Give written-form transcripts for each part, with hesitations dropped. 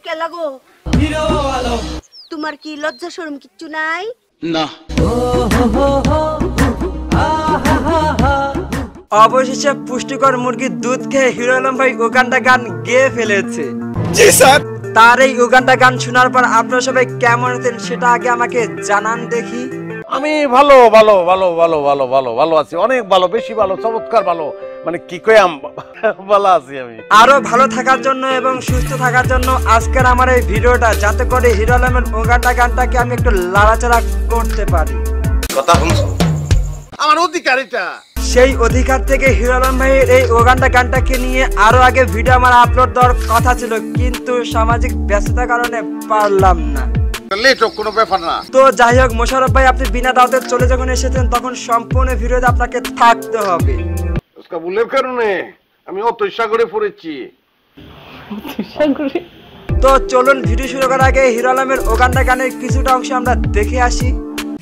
কেলা গো তোমার কি লজ্জা শরম কিচ্ছু নাই না অবশেষে পুষ্টিকর মুরগির দুধ খেয়ে হিরো আলম ভাই উগান্ডা গান গেয়ে ফেলেছে। জি স্যার। তার এই উগান্ডা গান শোনার পর আপনারা সবাই কেমন আছেন সেটা আগে আমাকে জানান দেখি। আমি ভালো ভালো ভালো ভালো ভালো ভালো ভালো আছি, অনেক ভালো, বেশি ভালো, চমৎকার ভালো, মানে কি কইম ভালো আছি আমি। আরো ভালো থাকার জন্য এবং সুস্থ থাকার জন্য আজকের আমার এই ভিডিওটা, যাতে করে হিরো আলমের উগান্ডা গানটাকে আমি একটু লাড়াচাড়া করতে পারি। কথা শুনছো? আমার অধিকার এটা। সেই অধিকার থেকে হিরো আলম ভাইয়ের এই উগান্ডা গানটাকে নিয়ে আরো আগে ভিডিও আমার আপলোড দেওয়ার কথা ছিল, কিন্তু সামাজিক ব্যস্ততার কারণে পারলাম না। লেট হোক, কোনো ব্যাপার না। তো যাই হোক, মোশাররফ ভাই আপনি বিনা দাওয়াতে চলে যখন এসেছেন তখন সম্পূর্ণ ভিডিওতে আপনাকে থাকতে হবে। उसका বুলের কারণে আমি অত সাগরে পড়েছি। তো চলুন ভিডিও শুরু করার আগে হিরো আলমের উগান্ডা গানের কিছুটা অংশ আমরা দেখে আসি।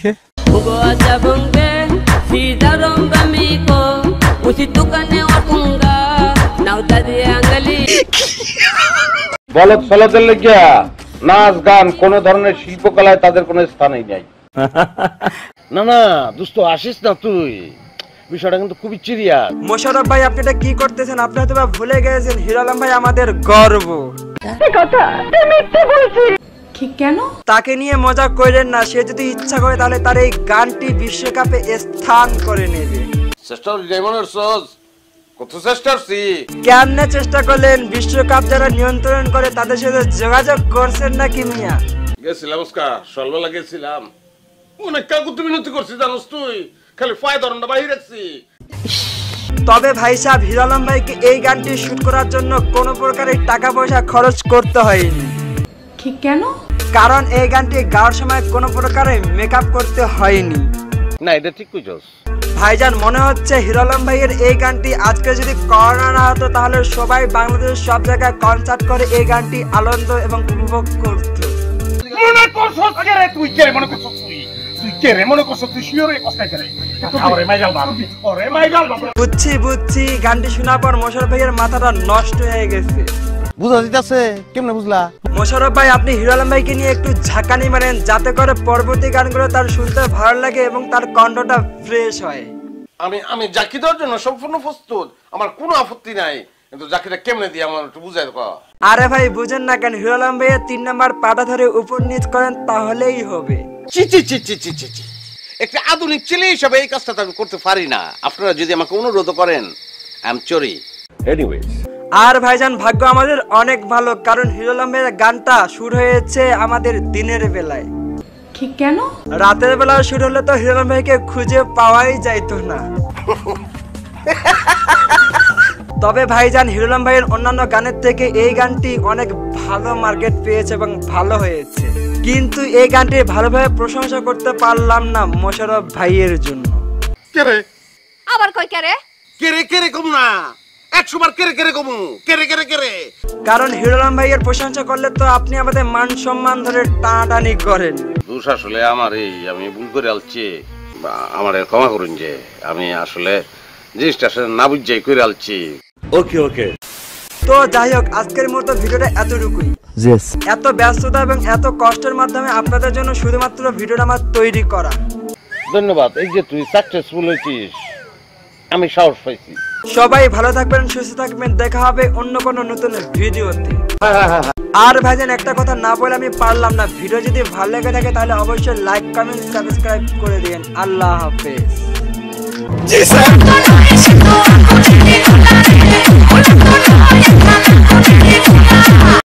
বলদ ফলদের লেগিয়া নাচ গান কোন ধরনের শিল্পকলায় তাদের কোনো স্থানই নাই। না না দোস্ত, আসিস না তুই, বিষয়টা কিন্তু খুবই সিরিয়াস। মোশাররফ ভাই আপনি এটা কি করতেছেন? আপনি হয়তো ভুলে গেছেন হিরো আলম ভাই আমাদের গর্ব। কেন? তাকে নিয়ে মজা করেন না, সে যদি ইচ্ছা করে তাহলে তার এই গানটি বিশ্বকাপে স্থান করে নেবে। চেষ্টা যেমনের সজ কত চেষ্টাছি। কেমনে চেষ্টা করলেন? বিশ্বকাপ যারা নিয়ন্ত্রণ করে তাদের সাথে যোগাযোগ করছেন নাকি মিয়া? গেছিলাম উস্কা সলবেলা গেছিলাম, অনেক কাকুতি মিনতি করছি জানোস তুই, খালি ফায় ধরনটা বাহির রাখছি। তবে ভাই সাহেব, হিরো আলম ভাইকে এই গানটি শুট করার জন্য কোনো প্রকারের টাকা পয়সা খরচ করতে হয়নি। কেন? কারণ এই গানটি গাওয়ার সময় কোনো প্রকারের মেকআপ করতে হয়নি। না এটা ঠিক কইছস ভাইজান, মনে হচ্ছে হিরো আলম ভাইয়ের এই গানটি আজকে যদি করোনা না হতো তাহলে সবাই বাংলাদেশের সব জায়গায় কনসার্ট করে এই গানটি আনন্দ এবং উপভোগ করত। মনে করছস কে রে তুই? কে মনে করছস তুই? তুই কে রে মনে করছস তুই? শিওরে কষ্টাই করে ওরে মাইগাল বাবা, ওরে মাইগাল বাবা। বুঝছি গানটি শোনার পর মোশাররফ ভাইয়ের মাথাটা নষ্ট হয়ে গেছে। বুঝা যাচ্ছে কেমনে বুঝলা? মোশাররফ ভাই আপনি হিরো আলম ভাইকে নিয়ে একটু ঝাঁকানি মারেন, যাতে করে পরবর্তী গানগুলো তার শুনতে ভালো লাগে এবং তার কণ্ঠটা ফ্রেশ হয়। আমি জাকি দেওয়ার জন্য সম্পূর্ণ প্রস্তুত, আমার কোনো আপত্তি নাই, কিন্তু জাকিটা কেমনে দিয়ে আমার একটু বুঝাই দাও। আরে ভাই বুঝেন না কেন? হিরো আলম ভাইয়ের 3 নাম্বার পাটা ধরে উপর নিচ করেন তাহলেই হবে। চি চি চি চি চি চি, একটা আধুনিক ছেলে হিসাবে এই কাজটা আমি করতে পারি না। আপনারা যদি আমাকে অনুরোধ করেন, আই এম সরি। এনিওয়েজ, আর ভাইজান ভাগ্য আমাদের অনেক ভালো, কারণ হিরো আলম ভাইয়ের গানটা শুরু হয়েছে আমাদের দিনের বেলায়। কেন? রাতের বেলা শুরু হলে তো হিরো আলম ভাইকে খুঁজে পাওয়াই যাইতো না। তবে ভাইজান, হিরো আলম ভাইয়ের অন্যান্য গানের থেকে এই গানটি অনেক ভালো মার্কেট পেয়েছে এবং ভালো হয়েছে, কিন্তু এই গানটি ভালোভাবে প্রশংসা করতে পারলাম না মোশাররফ ভাইয়ের জন্য। কে রে? আবার কই কে রে? কে রে কম না, 100 বার কে রে কমু, কে রে। কারণ হিরো আলম ভাইয়ের প্রশংসা করলে তো আপনি আমাদের মান সম্মান ধরে টানাটানি করেন। দোষ আসলে আমার, এই আমি ভুল করে আলছি, আমার ক্ষমা করুন যে আমি আসলে জিনিসটা আসলে না বুঝাই করে আলছি। ওকে। তো যাই হোক, আজকের মতো ভিডিওটা এতটুকুই। এত ব্যস্ততা এবং এত কষ্টের মাধ্যমে আপনাদের জন্য শুধুমাত্র ভিডিওটা আমার তৈরি করা। ধন্যবাদ। এই যে তুই সাকসেসফুল হয়েছিস, আমি সাহস পাইছি। সবাই ভালো থাকবেন, সুস্থ থাকবেন, দেখা হবে অন্য কোনো নতুন ভিডিওতে। আর ভাইজান একটা কথা না বলে আমি পারলাম না, ভিডিও যদি ভালো লেগে থাকে তাহলে অবশ্যই লাইক কমেন্ট সাবস্ক্রাইব করে দিন। আল্লাহ হাফেজ। জি স্যার।